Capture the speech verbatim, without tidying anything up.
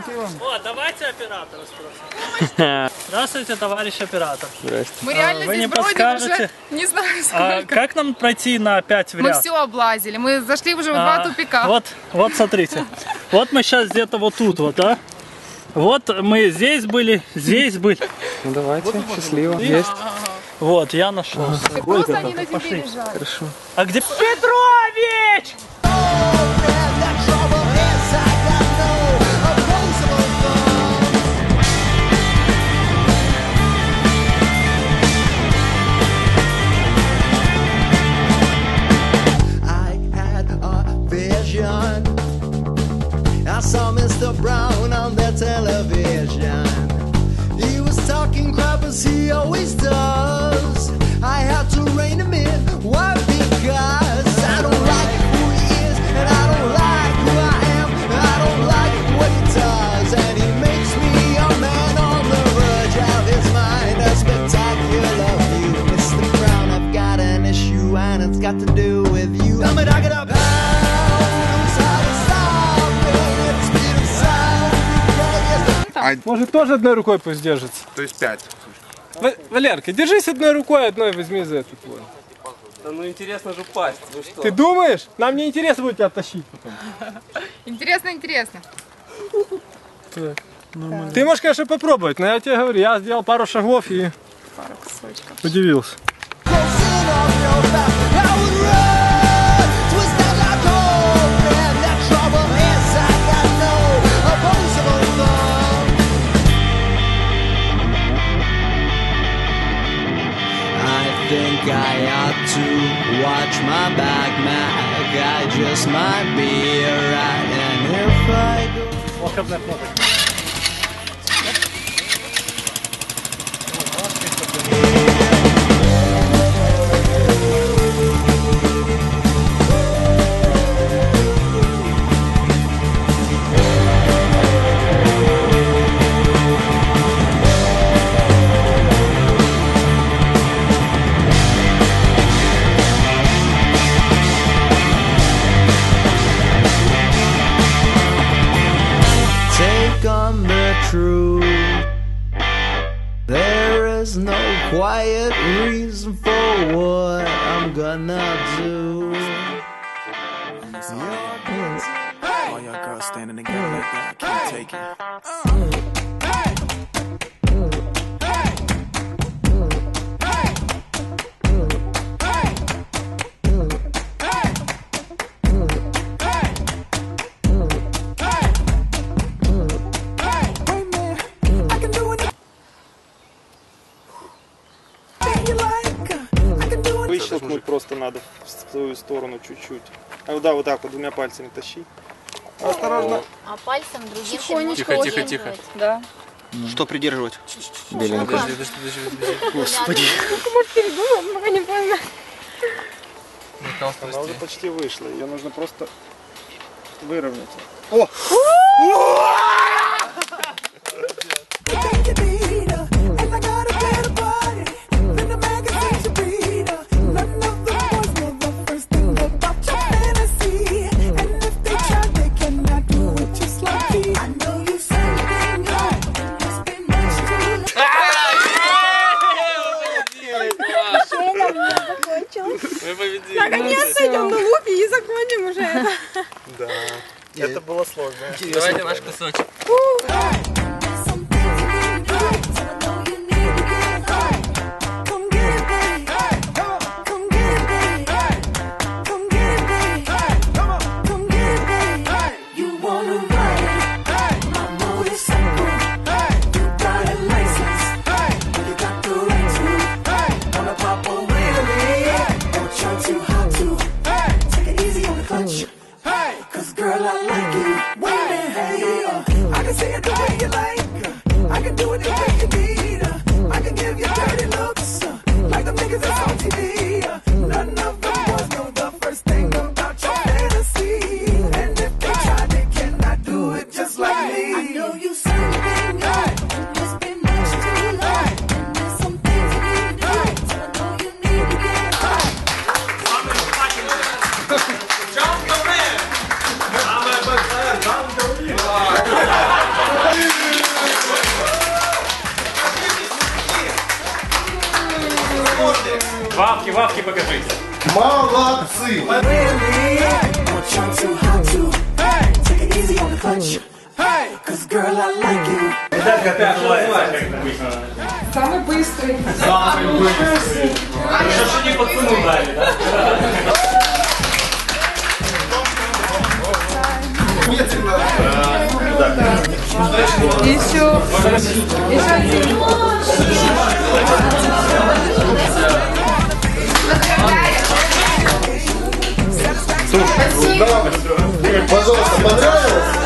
вам. О, давайте оператора спросим. Здравствуйте, товарищ оператор. Здрасте. Мы реально Вы здесь не бродим подскажете? уже не знаю А сколько. как нам пройти на пять в Мы ряд? все облазили, мы зашли уже в два А, тупика. Вот, вот смотрите. Вот мы сейчас где-то вот тут вот, да? Вот мы здесь были, здесь были. Ну давайте, счастливо. Есть. Вот, я нашел. Так просто они на тебе лежат. Хорошо. А где Петрович? I saw Mister Brown on the television. He was talking crap as he always does. I had to rein him in. Why? Because I don't like who he is, and I don't like who I am, and I don't like what he does. And he makes me a man on the verge of his mind. A spectacular view, Mister Brown. I've got an issue, and it's got to do with you. I'm a dog it up. Может, тоже одной рукой пусть держится? То есть пять. В- Валерка, держись одной рукой, одной возьми за эту твою. Да ну интересно же пасть. Вы что? Ты думаешь? Нам не интересно будет тебя тащить потом. Интересно, интересно. Ты можешь, конечно, попробовать, но я тебе говорю, я сделал пару шагов и Пару кусочков. удивился. I think I ought to watch my back, Mac. I just might be right, and if I go. Волшебная кнопочка. Take on the truth. There is no quiet reason for what I'm gonna do. All y'all girls standing together like that, I can't take it. Выщелкнуть просто надо в свою сторону чуть-чуть. А да, вот так вот двумя пальцами тащи. Осторожно. А пальцем другим Тихонечко, Тихо, тихо, тихо. Да. Что придерживать? Беленько. Подожди, подожди, Господи. Может, передумал, пока не понял. Она уже почти вышла. Ее нужно просто выровнять. Мы победили. Наконец-то идем на лупе и закончим уже это. Да. Это было сложно. Давайте наш кусочек. Jump the man! I'm a bad man. Jump the man. Вавки, Вавки, покажись. Молодцы! Итак, как называется, как обычно? Самый быстрый. Самый быстрый. Еще что не пацану дали, да? Еще. Еще один. Пожалуйста, понравилось?